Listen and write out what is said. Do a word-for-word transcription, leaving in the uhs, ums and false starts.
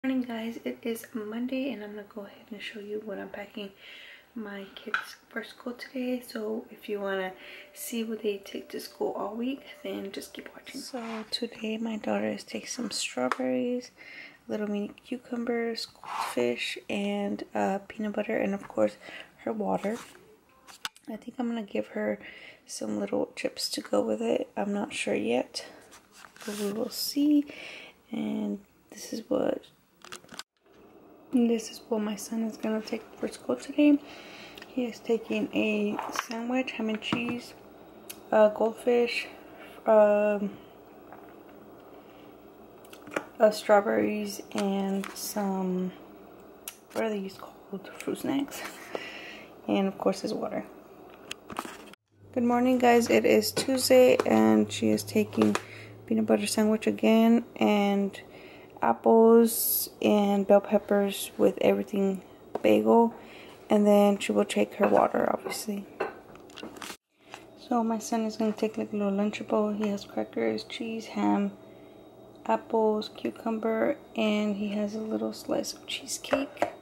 Morning guys, it is Monday and I'm gonna go ahead and show you what I'm packing my kids for school today. So if you want to see what they take to school all week, then just keep watching. So today my daughter is taking some strawberries, little mini cucumbers, goldfish, and uh, peanut butter, and of course her water. I think I'm gonna give her some little chips to go with it. I'm not sure yet, but we will see. And this is what This is what my son is going to take for school today. He is taking a sandwich, ham and cheese, uh, goldfish, um, uh, strawberries, and some, what are these called? Fruit snacks. And of course his water. Good morning guys, it is Tuesday and she is taking peanut butter sandwich again, and apples and bell peppers with everything bagel, and then she will take her water obviously. So my son is going to take like a little lunchable. He has crackers, cheese, ham, apples, cucumber, and he has a little slice of cheesecake.